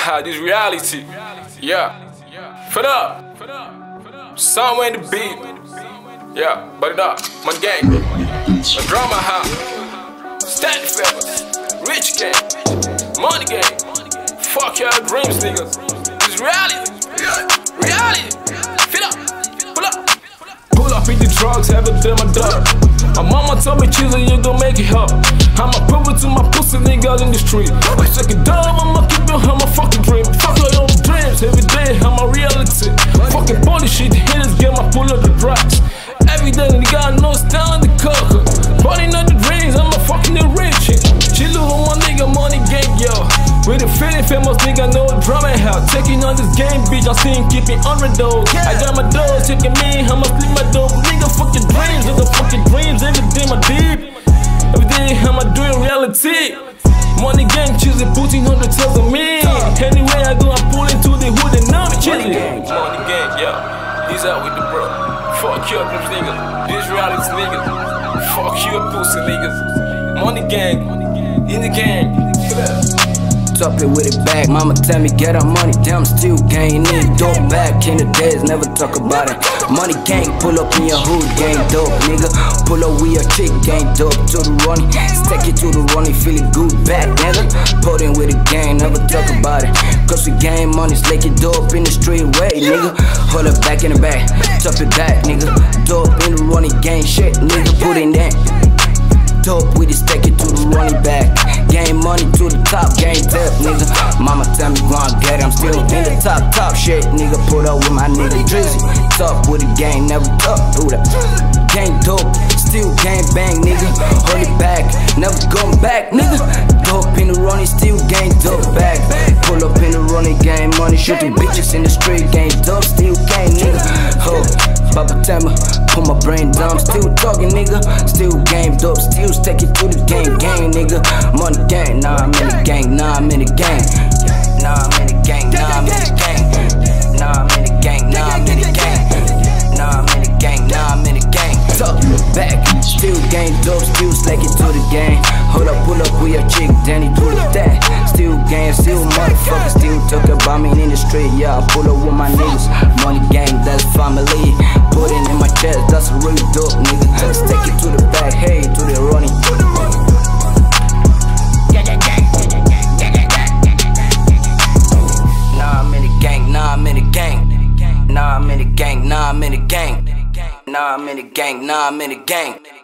how this reality. Yeah. Fed up. Somewhere in the beat. Yeah, but it up. Money gang. A drama house. Stand fellas. Rich gang. Money gang. Fuck your dreams, niggas. This reality. Reality. Fed up. Pull up. Pull up, eat the drugs, have it in my dog. My mama told me, Cheesy, you gon' make it up. I'ma prove it to my pussy niggas in the street. I check it down, I'ma keep it, I'm a fucking dream. Fuck your own dreams, every day, I'm a reality. Fucking body shit, the hitters get my pull up the drugs. Every day, nigga, no down in the cover. Body not the dreams, I'm a fucking rich. Chill on my nigga, money gang, yo. With a feeling famous nigga, no drama hell. Taking on this game, bitch, I'm seeing keep it on the door. I got my doors, taking me, I'ma sleep my door. Nigga, fucking dreams, nigga, fucking dreams. Every day, my deep. Every day, I'ma doing reality. Money gang, Cheesy, putting on the tails on me. Anyway, I go, I pull into the hood and now I'm Cheesy. Money gang, yeah. He's out with the bro. Fuck you up, them niggas. This reality niggas. Fuck you up, pussy niggas. Money gang, in the gang. Up it with it back, mama tell me get our money, damn still gang, need dope back in the days, never talk about it. Money gang, pull up in your hood, gang dope, nigga. Pull up with your chick, gang dope to the running. Stack it to the running, feel it good back, nigga. Put in with the gang, never talk about it. Cause we gang money, slake it dope in the street way, nigga. Hold it back in the back, top it back, nigga. Dope in the running, gang shit, nigga. Put in that. Dope with it, stack it to the running back. Game money to the top, game death, nigga. Mama tell me go and get it, I'm still in the top shit, nigga. Put up with my nigga Drizzy. Tough with the gang, never tough through that. Gang dope, still gang bang, nigga. Hold it back, never going back, nigga. Dope in the running, still gang dope back. Pull up in the running, gang money, shooting bitches in the street, gang dope, still gang, nigga. Oh, Papa tell me, put my brain down, still talking, nigga. Still game dope, still stack it to the gang, nigga. Money gang, nah I'm in the gang, nah I'm in the gang. Nah I'm in the gang, nah I'm in the gang. Nah I'm in the gang, nah I'm in the gang. Nah I'm in the gang, nah I'm in the gang. Talk back, still gang dope, still stack it to the gang. Hold up, pull up with your chick, Danny do that. Still gang, still motherfucker, still talk about me in the street, yeah. I pull up with my niggas, money gang, that's family. Put it in my chest, that's a real dope, nigga. Stick it to the back, hey, to the running. Nah, I'm in the gang, nah, I'm in the gang. Nah, I'm in the gang, nah, I'm in the gang. Nah, I'm in the gang, nah, I'm in the gang.